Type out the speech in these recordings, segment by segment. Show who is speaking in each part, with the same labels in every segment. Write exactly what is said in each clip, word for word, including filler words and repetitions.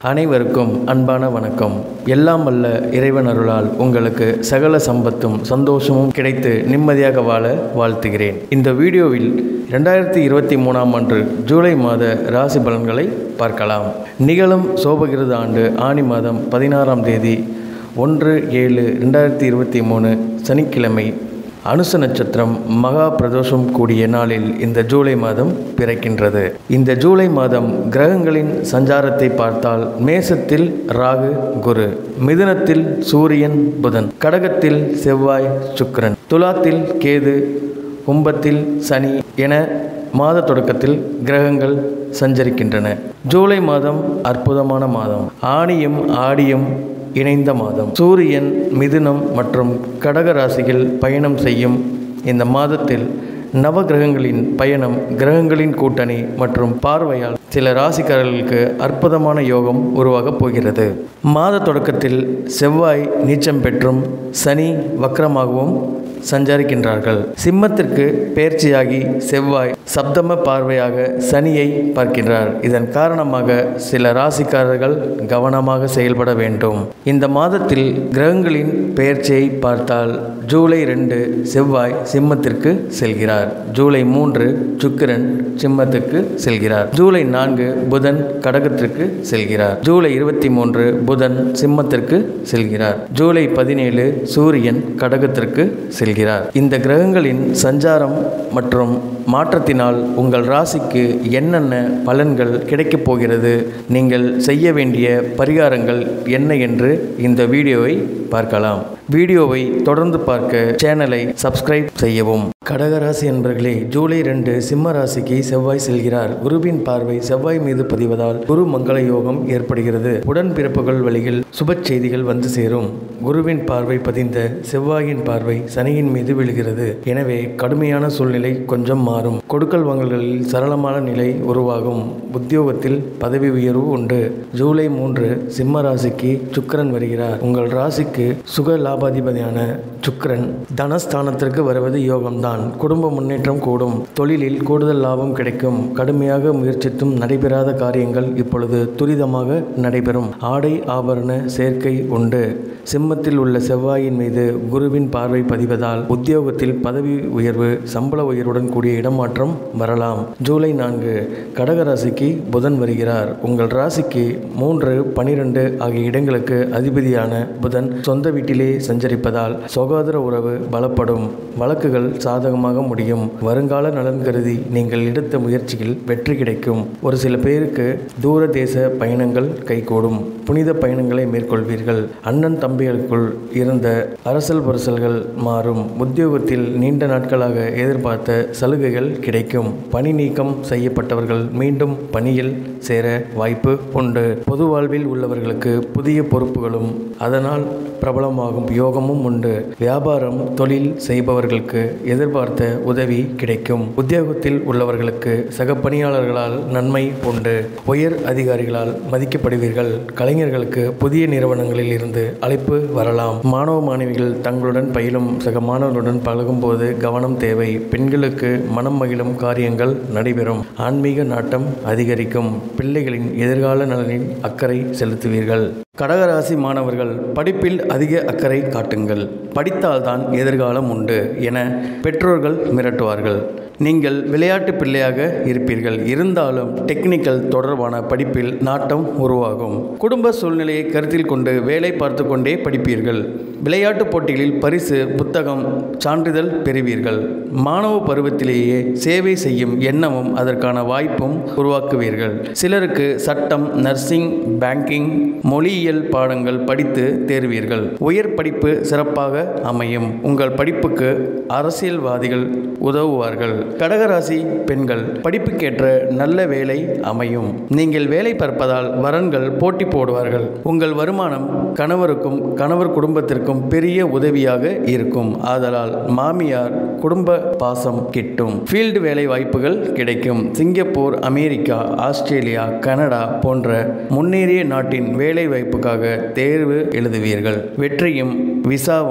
Speaker 1: அனைவருக்கும் அன்பான வணக்கம். எல்லாம் வல்ல இறைவன் அருளால் உங்களுக்கு சகல சம்பத்தும் சந்தோஷமும் கிடைத்து நிம்மதியாக வாழ வாழ்த்துகிறேன். இந்த வீடியோவில் இரண்டாயிரத்தி இருபத்தி மூணாம் ஆண்டு ஜூலை மாத ராசி பலன்களை பார்க்கலாம். நிகழும் சோபகிருத ஆண்டு ஆனி மாதம் பதினாறாம் தேதி ஒன்று ஏழு ரெண்டாயிரத்தி இருபத்தி மூணு சனிக்கிழமை அனுச நட்சத்திரம் மகா பிரதோஷம் கூடிய நாளில் இந்த ஜூலை மாதம் பிறக்கின்றது. இந்த ஜூலை மாதம் கிரகங்களின் சஞ்சாரத்தை பார்த்தால் மேசத்தில் ராகு குரு, மிதுனத்தில் சூரியன் புதன், கடகத்தில் செவ்வாய் சுக்கிரன், துலாத்தில் கேது, கும்பத்தில் சனி என மாத தொடக்கத்தில் கிரகங்கள் சஞ்சரிக்கின்றன. ஜூலை மாதம் அற்புதமான மாதம். ஆனியும் ஆடியும் இணைந்த மாதம். சூரியன் மிதுனம் மற்றும் கடக ராசியில் பயணம் செய்யும் இந்த மாதத்தில் நவ கிரகங்களின் பயணம், கிரகங்களின் கூட்டணி மற்றும் பார்வையால் சில ராசிக்காரர்களுக்கு அற்புதமான யோகம் உருவாகப் போகிறது. மாத தொடக்கத்தில் செவ்வாய் நீச்சம் பெற்றும் சனி வக்ரமாகவும் சஞ்சரிக்கின்றார்கள். சிம்மத்திற்கு பெயர்ச்சியாகி செவ்வாய் சப்தம பார்வையாக சனியை பார்க்கின்றார். இதன் காரணமாக சில ராசிக்காரர்கள் கவனமாக செயல்பட வேண்டும். இந்த மாதத்தில் கிரகங்களின் பெயர்ச்சியை பார்த்தால் ஜூலை ரெண்டு செவ்வாய் சிம்மத்திற்கு செல்கிறார். ஜூலை மூன்று சுக்கிரன் சிம்மத்துக்கு செல்கிறார். ஜூலை நான்கு புதன் கடகத்திற்கு செல்கிறார். ஜூலை இருபத்தி மூன்று புதன் சிம்மத்திற்கு செல்கிறார். ஜூலை பதினேழு சூரியன் கடகத்திற்கு செல்கிறார். இந்த கிரகங்களின் சஞ்சாரம் மற்றும் மாற்றத்தினால் உங்கள் ராசிக்கு என்னென்ன பலன்கள் கிடைக்கப் போகிறது, நீங்கள் செய்ய வேண்டிய பரிகாரங்கள் என்ன என்று இந்த வீடியோவை பார்க்கலாம். வீடியோவை தொடர்ந்து பார்க்க சேனலை சப்ஸ்கிரைப் செய்யவும். கடகராசி என்பர்களே, ஜூலை ரெண்டு சிம்ம ராசிக்கு செவ்வாய் செல்கிறார். குருவின் பார்வை செவ்வாய் மீது பதிவதால் குரு மங்கள யோகம் ஏற்படுகிறது. உடன்பிறப்புகள் வழியில் சுப செய்திகள் வந்து சேரும். குருவின் பார்வை பதிந்த செவ்வாயின் பார்வை சனியின் மீது விழுகிறது. எனவே கடுமையான சூழ்நிலை கொஞ்சம் மாறும். கொடுக்கல் வாங்கல்களில் சரளமான நிலை உருவாகும். உத்தியோகத்தில் பதவி உயர்வு உண்டு. ஜூலை மூன்று சிம்ம ராசிக்கு சுக்கிரன் வருகிறார். உங்கள் ராசிக்கு சுக லாபாதிபதியான சுக்கிரன் தனஸ்தானத்திற்கு வருவது யோகம்தான். குடும்ப முன்னேற்றம் கூடும். தொழிலில் கூடுதல் லாபம் கிடைக்கும். கடுமையாக முயற்சித்தும் நடைபெறாத காரியங்கள் இப்பொழுது துரிதமாக நடைபெறும். ஆடை ஆபரண சேர்க்கை உண்டு. சிம்மத்தில் உள்ள செவ்வாயின் மீது குருவின் பார்வை பதிவதால் உத்தியோகத்தில் பதவி உயர்வு, சம்பள உயர்வுடன் கூடிய இடமாற்றம் வரலாம். ஜூலை நான்கு கடகராசிக்கு புதன் வருகிறார். உங்கள் ராசிக்கு மூன்று பனிரெண்டு ஆகிய இடங்களுக்கு அதிபதியான புதன் சொந்த வீட்டிலே சஞ்சரிப்பதால் சகோதர உறவு பலப்படும். வழக்குகள் சாதகமாக முடியும். வருங்கால நலன் கருதி நீங்கள் எடுத்த முயற்சியில் வெற்றி கிடைக்கும். ஒரு சில பேருக்கு தூர தேச பயணங்கள் கைகூடும். புனித பயணங்களை மேற்கொள்வீர்கள். அண்ணன் தம்பிகளுக்குள் இருந்த அரசல் பரசல்கள் மாறும். உத்தியோகத்தில் நீண்ட நாட்களாக எதிர்பார்த்த சலுகைகள் கிடைக்கும். பணி நீக்கம் செய்யப்பட்டவர்கள் மீண்டும் பணியில் சேர வாய்ப்பு உண்டு. பொது வாழ்வில் உள்ளவர்களுக்கு புதிய பொறுப்புகளும் அதனால் பிரபலமாகும் யோகமும் உண்டு. வியாபாரம் தொழில் செய்பவர்களுக்கு எதிர்பார்த்த உதவி கிடைக்கும். உத்தியோகத்தில் உள்ளவர்களுக்கு சக பணியாளர்களால் நன்மை உண்டு. உயர் அதிகாரிகளால் மதிக்கப்படுவீர்கள். கலைஞர்களுக்கு புதிய நிறுவனங்களில் இருந்து அழைப்பு வரலாம். மாணவ மாணவிகள் தங்களுடன் பயிலும் சக மாணவர்களுடன் பழகும் போது கவனம் தேவை. பெண்களுக்கு மனம் மகிழும் காரியங்கள் நடைபெறும். ஆன்மீக நாட்டம் அதிகரிக்கும். பிள்ளைகளின் எதிர்கால நலனில் அக்கறை செலுத்துவீர்கள். கடகராசி மாணவர்கள், படிப்பில் அதிக அக்கறை காட்டுங்கள். படித்தால்தான் எதிர்காலம் உண்டு என பெற்றோர்கள் மிரட்டுவார்கள். நீங்கள் விளையாட்டு பிள்ளையாக இருப்பீர்கள். இருந்தாலும் டெக்னிக்கல் தொடர்பான படிப்பில் நாட்டம் உருவாகும். குடும்ப சூழ்நிலையை கருத்தில் கொண்டு வேலை பார்த்து கொண்டே படிப்பீர்கள். விளையாட்டு போட்டிகளில் பரிசு, புத்தகம், சான்றிதழ் பெறுவீர்கள். மாணவ பருவத்திலேயே சேவை செய்யும் எண்ணமும் அதற்கான வாய்ப்பும் உருவாக்குவீர்கள். சிலருக்கு சட்டம், நர்சிங், பேங்கிங், மொழியியல் பாடங்கள் படித்து தேர்வீர்கள். உயர் படிப்பு சிறப்பாக அமையும். உங்கள் படிப்புக்கு அரசியல்வாதிகள் உதவுவார்கள். கடகராசி பெண்கள், படிப்புக்கேற்ற நல்ல வேலை அமையும். நீங்கள் வேலை பார்ப்பதால் வரன்கள் போட்டி போடுவார்கள். உங்கள் வருமானம் கணவருக்கும் கணவர் குடும்பத்திற்கும் பெரிய உதவியாக இருக்கும். ஆதலால் மாமியார் குடும்ப பாசம் கிட்டும். ஃபீல்டு வேலை வாய்ப்புகள் கிடைக்கும். சிங்கப்பூர், அமெரிக்கா, ஆஸ்திரேலியா, கனடா போன்ற முன்னேறிய நாட்டின் வேலை வாய்ப்புக்காக தேர்வு எழுதுவீர்கள். வெற்றியும் விசாவும்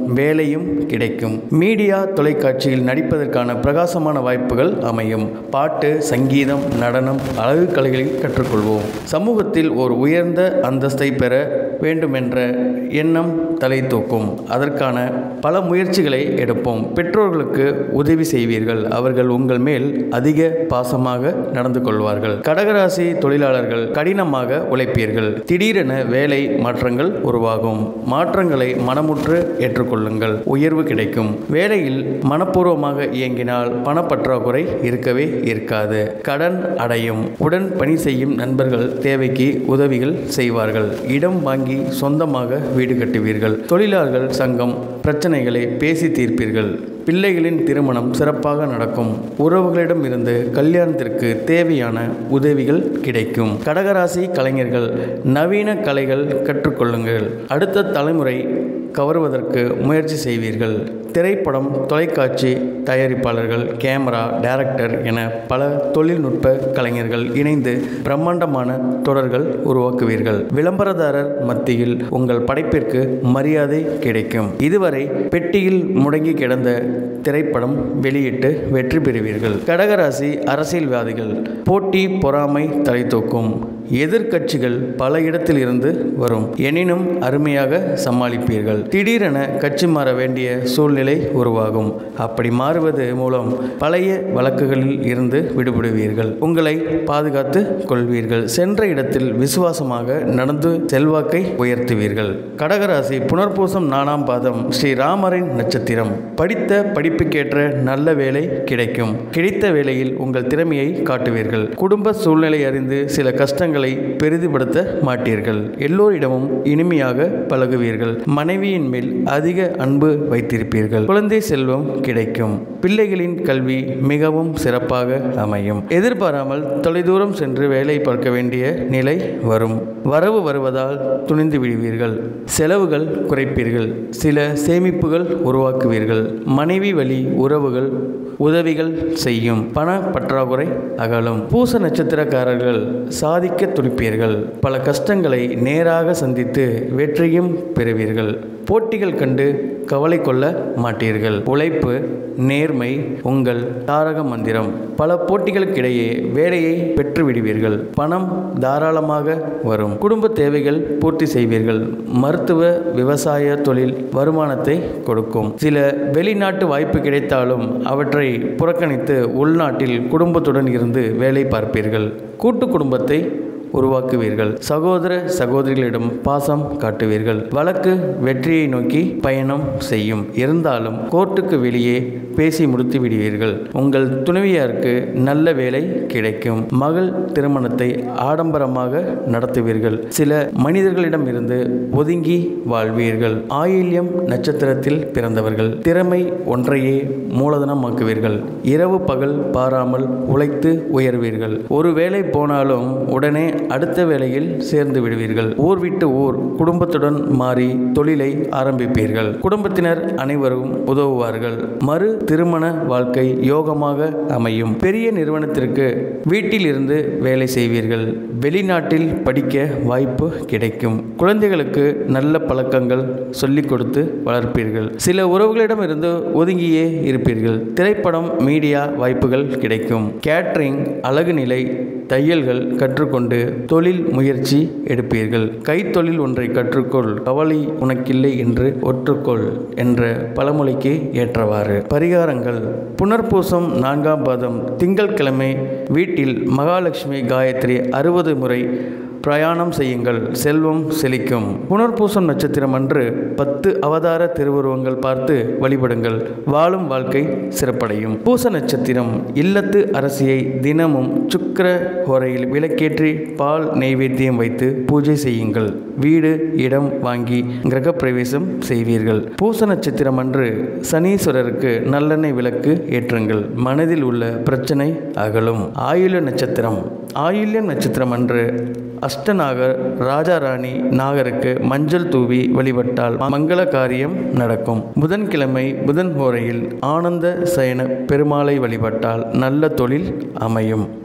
Speaker 1: வேலையும் கிடைக்கும். மீடியா தொலைக்காட்சியில் நடிப்பதற்கான பிரகாசமான வாய்ப்புகள் அமையும். பாட்டு, சங்கீதம், நடனம், அழகு கலைகளை கற்றுக்கொள்வோம். சமூகத்தில் ஒரு உயர்ந்த அந்தஸ்தை பெற வேண்டுமென்ற எண்ணம் தலை தூக்கும். அதற்கான பல முயற்சிகளை எடுப்போம். பெற்றோர்களுக்கு உதவி செய்வீர்கள். அவர்கள் உங்கள் மேல் அதிக பாசமாக நடந்து கொள்வார்கள். கடகராசி தொழிலாளர்கள் கடினமாக உழைப்பீர்கள். திடீரென வேலை மாற்றங்கள் உருவாகும். மாற்றங்களை மனமுற்று ஏற்றுக்கொள்ளுங்கள். உயர்வு கிடைக்கும். வேலையில் மனப்பூர்வமாக இயங்கினால் பணப்பற்றாக்குறை இருக்கவே இருக்காது. கடன் அடையும். உடன் பணி செய்யும் நண்பர்கள் தேவைக்கு உதவிகள் செய்வார்கள். இடம் வாங்கி சொந்தமாக வீடு கட்டுவீர்கள். தொழிலாளர்கள் சங்கம் பிரச்சனைகளை பேசி தீர்ப்பீர்கள். பிள்ளைகளின் திருமணம் சிறப்பாக நடக்கும். உறவுகளிடம் இருந்து கல்யாணத்திற்கு தேவையான உதவிகள் கிடைக்கும். கடகராசி கலைஞர்கள் நவீன கலைகள் கற்றுக்கொள்ளுங்கள். அடுத்த தலைமுறை கவருவதற்கு முயற்சி செய்வீர்கள். திரைப்படம், தொலைக்காட்சி தயாரிப்பாளர்கள், கேமரா, டைரக்டர் என பல தொழில்நுட்ப கலைஞர்கள் இணைந்து பிரம்மாண்டமான தொடர்கள் உருவாக்குவீர்கள். விளம்பரதாரர் மத்தியில் உங்கள் படைப்பிற்கு மரியாதை கிடைக்கும். இதுவரை பெட்டியில் முடங்கி கிடந்த திரைப்படம் வெளியிட்டு வெற்றி பெறுவீர்கள். கடகராசி அரசியல்வாதிகள் போட்டி, பொறாமை தலை தூக்கும். எதிர்கட்சிகள் பல இடத்தில் இருந்து வரும். எனினும் அருமையாக சமாளிப்பீர்கள். திடீரென கட்சி மாற வேண்டிய சூழ்நிலை உருவாகும். அப்படி மாறுவது மூலம் பழைய வழக்குகளில் இருந்து விடுபடுவீர்கள். உங்களை பாதுகாத்து கொள்வீர்கள். சென்ற இடத்தில் விசுவாசமாக நடந்து செல்வாக்கை உயர்த்துவீர்கள். கடகராசி புனர்பூசம் நாலாம் பாதம் ஸ்ரீராமரின் நட்சத்திரம். படித்த படிப்புக்கேற்ற நல்ல வேலை கிடைக்கும். கிடைத்த வேலையில் உங்கள் திறமையை காட்டுவீர்கள். குடும்ப சூழ்நிலை அறிந்து சில கஷ்டங்கள் பெரிதுபடுத்த மாட்டீர்கள். எல்லோரிடமும் இனிமையாக பழகுவீர்கள். மனைவியின் மேல் அதிக அன்பு வைத்திருப்பீர்கள். குழந்தை செல்வம் கிடைக்கும். பிள்ளைகளின் கல்வி மிகவும் சிறப்பாக அமையும். எதிர்பாராமல் தொலைதூரம் சென்று வேலை பார்க்க வேண்டிய நிலை வரும். வரவு வருவதால் துணிந்து விடுவீர்கள். செலவுகள் குறைப்பீர்கள். சில சேமிப்புகள் உருவாக்குவீர்கள். மனைவி வழி உறவுகள் உதவிகள் செய்யும். பண பற்றாக்குறை அகலும். பூச நட்சத்திரக்காரர்கள் சாதிக்க துடிப்பீர்கள். பல கஷ்டங்களை நேராக சந்தித்து வெற்றியும் பெறுவீர்கள். போட்டிகள் கண்டு கவலை கொள்ள மாட்டீர்கள். உழைப்பு, நேர்மை உங்கள் தாரக மந்திரம். பல போட்டிகளுக்கிடையே வேலையை பெற்றுவிடுவீர்கள். பணம் தாராளமாக வரும். குடும்ப தேவைகள் பூர்த்தி செய்வீர்கள். மருத்துவ, விவசாய தொழில் வருமானத்தை கொடுக்கும். சில வெளிநாட்டு வாய்ப்பு கிடைத்தாலும் அவற்றை புறக்கணித்து உள்நாட்டில் குடும்பத்துடன் இருந்து வேலை பார்ப்பீர்கள். கூட்டு குடும்பத்தை உருவாக்குவீர்கள். சகோதர சகோதரிகளிடம் பாசம் காட்டுவீர்கள். வழக்கு வெற்றியை நோக்கி பயணம் செய்யும். இருந்தாலும் கோர்ட்டுக்கு வெளியே பேசி முடித்து விடுவீர்கள். உங்கள் துணைவியாருக்கு நல்ல வேலை கிடைக்கும். மகள் திருமணத்தை ஆடம்பரமாக நடத்துவீர்கள். சில மனிதர்களிடம் இருந்து ஒதுங்கி வாழ்வீர்கள். ஆயில்யம் நட்சத்திரத்தில் பிறந்தவர்கள் திறமை ஒன்றையே மூலதனமாக்குவீர்கள். இரவு பகல் பாராமல் உழைத்து உயர்வீர்கள். ஒரு வேலை போனாலும் உடனே அடுத்த வேளையில் சேர்ந்து விடுவீர்கள். ஊர் விட்டு ஊர் குடும்பத்துடன் மாறி தொழிலை ஆரம்பிப்பீர்கள். குடும்பத்தினர் அனைவரும் உதவுவார்கள். மறு திருமண வாழ்க்கை யோகமாக அமையும். பெரிய நிறுவனத்திற்கு வீட்டில் இருந்து வேலை செய்வீர்கள். வெளிநாட்டில் படிக்க வாய்ப்பு கிடைக்கும். குழந்தைகளுக்கு நல்ல பழக்கங்கள் சொல்லிக் கொடுத்து வளர்ப்பீர்கள். சில உறவுகளிடமிருந்து ஒதுங்கியே இருப்பீர்கள். திரைப்படம், மீடியா வாய்ப்புகள் கிடைக்கும். கேட்டரிங், அழகு நிலை, தையல்கள் கற்றுக்கொண்டு தொழில் முயற்சி எடுப்பீர்கள். கைத்தொழில் ஒன்றை கற்றுக்கொள், கவலை உனக்கில்லை என்று ஒற்றுக்கொள் என்ற பழமொழிக்கு ஏற்றவாறு. பரிகாரங்கள். புனர்பூசம் நான்காம் பாதம் திங்கட்கிழமை வீட்டில் மகாலட்சுமி காயத்ரி அறுபது முறை பிரயாணம் செய்யுங்கள். செல்வம் செழிக்கும். புனர்பூசம் நட்சத்திரம் அன்று பத்து அவதார திருவுருவங்கள் பார்த்து வழிபடுங்கள். வாழும் வாழ்க்கை சிறப்படையும். பூச நட்சத்திரம் இல்லத்து அரசியை தினமும் சுக்கிர ஹோரையில் விளக்கேற்றி பால் நெய்வேத்தியம் வைத்து பூஜை செய்யுங்கள். வீடு, இடம் வாங்கி கிரக பிரவேசம் செய்வீர்கள். பூச நட்சத்திரம் அன்று சனீஸ்வரருக்கு நல்லெண்ணெய் விளக்கு ஏற்றுங்கள். மனதில் உள்ள பிரச்சனை அகலும். ஆயுள நட்சத்திரம். ஆயுள்யம் நட்சத்திரம் அன்று அஷ்டநாகர் ராஜாராணி நாகருக்கு மஞ்சள் தூவி வழிபட்டால் மங்கள காரியம் நடக்கும். புதன்கிழமை புதன் ஹோரையில் ஆனந்த சயன பெருமாளை வழிபட்டால் நல்ல தொழில் அமையும்.